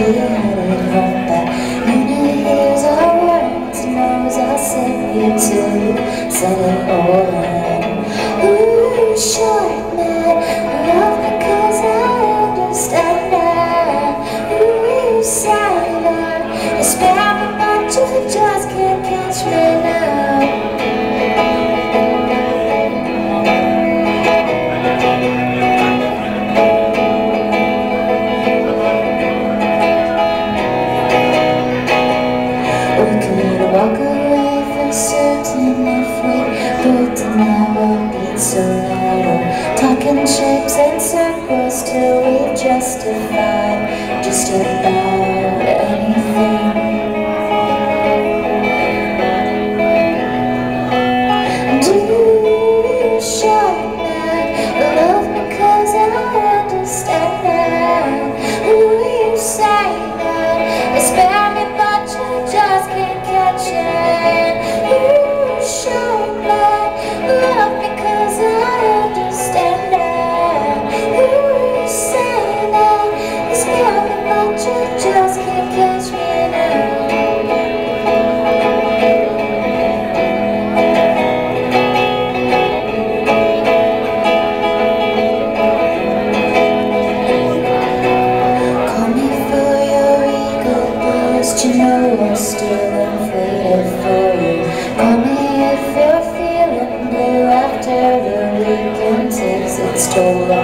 be headed home, but you know here's our words, knows I'll send you to sunny Orleans. Ooh, short man, love because I understand that. Ooh, silent, I spare me, but you just can't catch me now. Walk away for certain if we both never beat so loud, talking shapes and circles till we justify just about anything. Do you short man love because I understand that? Will you say that? Spare me, but you just can't catch it. You show me love because I understand that. You say that. Spare me, but you just can't catch me now. Call me for your ego boost, you know I'm still inflated for you. Call me if you're feeling blue after the weekend takes its toll.